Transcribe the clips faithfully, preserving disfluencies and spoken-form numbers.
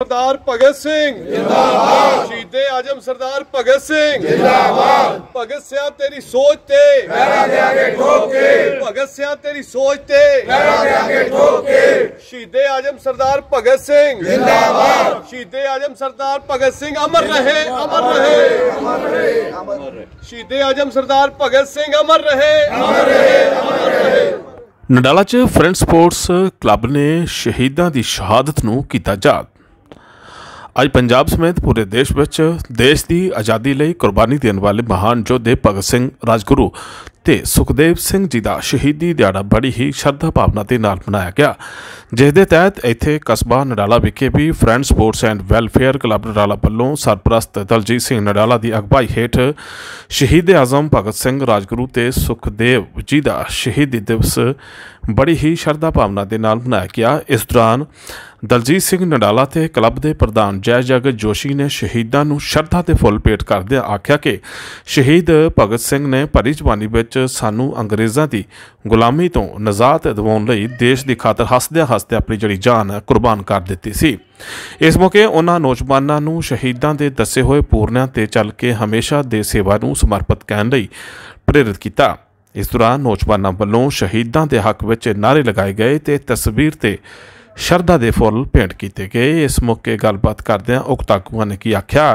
सरदार भगत सिंह जिंदाबाद, शहीदे आजम सरदार भगत सिंह जिंदाबाद। भगत सिंह तेरी सोच ते पैरा देंगे ठोक के, भगत सिंह तेरी सोच ते पैरा देंगे ठोक के। शहीदे आजम सरदार भगत सिंह जिंदाबाद, शहीदे आजम सरदार भगत सिंह अमर रहे, अमर रहे, अमर रहे, अमर रहे। शहीदे आजम सरदार भगत सिंह अमर रहे, अमर रहे, अमर रहे। नडाला च फ्रेंड स्पोर्ट्स क्लब ने शहीदों की शहादत नूं कीता याद। अज पंजाब समेत पूरे देश विच देश की आज़ादी लई कुर्बानी देने वाले महान योद्धे भगत सिंह, राजगुरू ते सुखदेव सिंह जी का शहीदी दिहाड़ा बड़ी ही श्रद्धा भावना के नाल मनाया गया, जिसके तहत इत्थे कस्बा नडाला विखे भी friend sports and welfare club Nadala वालों सरपरस्त दलजीत सिंह नडाला की अगवाई हेठ शहीद आजम भगत सिंह, राजगुरू ते सुखदेव जी का शहीदी दिवस बड़ी ही श्रद्धा भावना के नाल मनाया गया। इस दौरान दलजीत सिंह नडाला ते क्लब के प्रधान जय जगत जोशी ने शहीदों नूं श्रद्धा ते फुल भेट करदे आख्या कि शहीद भगत सिंह ने भरी जवानी विच सानू अंग्रेज़ों की गुलामी तो निजात दिवाउण लई देश की खातर हसदे हसदे अपनी जिहड़ी जान कुर्बान कर दित्ती सी। इस मौके उन्हां नौजवानों नूं शहीदों के दसे हुए पूरनियां ते चल के हमेशा देश सेवा नूं समर्पित करन लई प्रेरित किया। इस दौरान नौजवानों वालों शहीदों के हक विच नारे लगाए गए ते तस्वीर ते शरधा दे फुल भेंट किए गए। इस मौके गलबात करदे उक्त आगुआं ने की आख्या।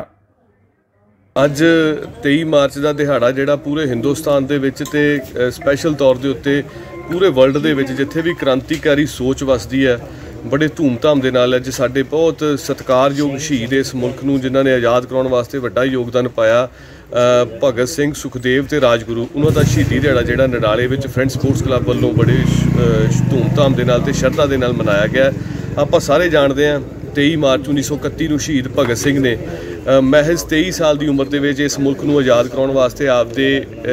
अज तेई मार्च का दिहाड़ा जिहड़ा पूरे हिंदुस्तान दे विच ते स्पैशल तौर के उत्ते पूरे वर्ल्ड दे विच जिथे भी क्रांतिकारी सोच वसदी है, बड़े धूमधाम दे नाल अज साडे बहुत सत्कारयोग शहीद इस मुल्क नूं जिन्हां ने आज़ाद कराउण वास्ते वड्डा योगदान पाया, भगत सिंह, सुखदेव ते राजगुरू, उन्हां दा शहीदी दिहाड़ा जिहड़ा नडाले विच फ्रेंड स्पोर्ट्स क्लब वालों बड़े धूमधाम दे नाल ते श्रद्धा दे नाल मनाया गया। आपां सारे जाणदे हां तेई मार्च उन्नीस सौ इकत्ती नूं शहीद भगत सिंह ने महज तेई साल की उम्र दे विच इस मुल्क नूं आज़ाद कराउण वास्ते आपदे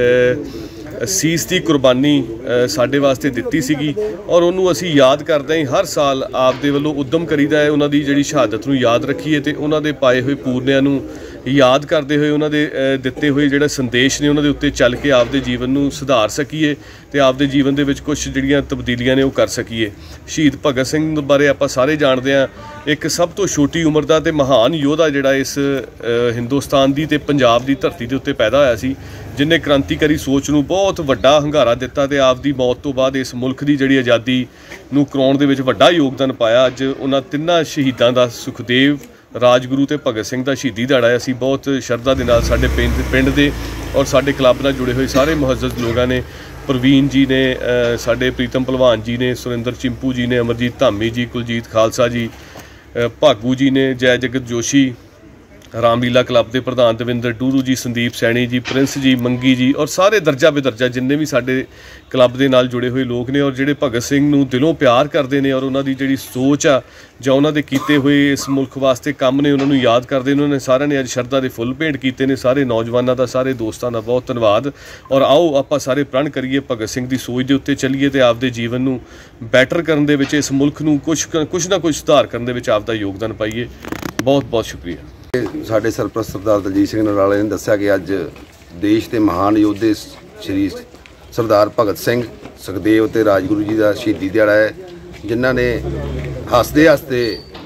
सीस की कुर्बानी साडे वास्ते दित्ती सीगी और उन्होंने असी याद करते हैं। हर साल आपदे वल्लों उद्यम करीदा है उन्हां दी जिहड़ी शहादत नूं याद रखीए ते उन्हां दे पाए हुए पूरनियां नूं याद करते हुए उन्हां दे दिते हुए जिहड़े संदेश ने उन्हां दे उत्ते चल के आपदे जीवन नूं सुधार सकीए ते आपदे जीवन दे विच कुछ जिहड़ियां तब्दीलियां ने वो कर सकीए। शहीद भगत सिंह बारे आपां सारे जाणदे हां, एक सब तो छोटी उम्र का ते महान योद्धा जिहड़ा इस हिंदुस्तान की ते पंजाब की धरती के उत्ते पैदा होया सी, जिन्हें क्रांतिकारी सोच नूं बहुत वड्डा हंगारा दिता ते आपदी मौत तो बाद इस मुल्क की जिहड़ी आज़ादी नूं कराउण दे विच वड्डा योगदान पाया। अज उन्हां तिन्नां शहीदां दा सुखदेव, राजगुरू ते भगत सिंह का शहीदी दिहाड़ा असीं बहुत श्रद्धा दे नाल साडे पिंड पिंड दे और साडे क्लब नाल जुड़े हुए सारे मुअज़्ज़ज़ लोगों ने, प्रवीण जी ने, साडे प्रीतम भलवान जी ने, सुरिंदर चिंपू जी ने, अमरजीत धामी जी, कुलजीत खालसा जी, भागू जी ने, जय जगत जोशी, रामलीला क्लब के प्रधान दविंदर टूरू जी, संदीप सैनी जी, प्रिंस जी, मंगी जी और सारे दर्जा बेदर्जा जिन्ने भी साडे क्लब के नाल जुड़े हुए लोग ने और जिहड़े भगत सिंह नूं दिलों प्यार करते हैं और उन्हां दी जिहड़ी सोच आ जां उन्हां दे कीते हुए इस मुल्क वास्ते काम ने उन्होंने याद करते हैं। उन्होंने सारे ने अज श्रद्धा के फुल भेंट किए हैं। सारे नौजवानों का, सारे दोस्तों का बहुत धन्यवाद और आओ आपां सारे प्रण करिए भगत सिंह की सोच के उत्ते चलीए तो आपदे जीवन नूं बैटर करन दे विच इस मुल्क नूं कुछ कुछ ना कुछ सुधार करन दे विच आपदा योगदान पाइए। बहुत बहुत शुक्रिया। साडे सरपरस्त सरदार दलजीत सिंह नडाला ने दस्सिया कि अज देश के महान योद्धे श्री सरदार भगत सिंह, सुखदेव ते राजगुरू जी का शहीदी दिहाड़ा है, जिन्हां ने हसदे हसदे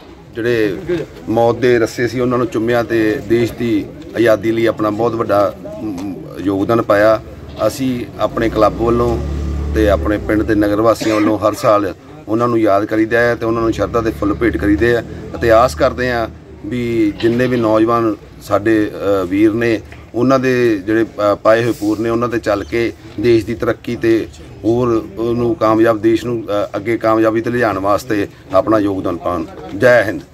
जिहड़े मौत के रस्से सी उन्हां नूं चुम्मिया ते देश की आज़ादी लई अपना बहुत वड्डा योगदान पाया। असी अपने क्लब वालों ते अपने पिंड के नगर वासियों वालों हर साल उन्हां नूं याद करीदा है ते उन्हां नूं श्रद्धा के फुल भेट करीदे आ ते आस करते हैं भी जिन्ने भी नौजवान साडे वीर ने उन्हां दे जिहड़े पाए हुए पूर ने उन्हां ते चल के देश की तरक्की ते होर उहनूं कामयाब देश नूं अगे कामयाबी ते लिजाण वास्ते अपना योगदान पाउण। जय हिंद।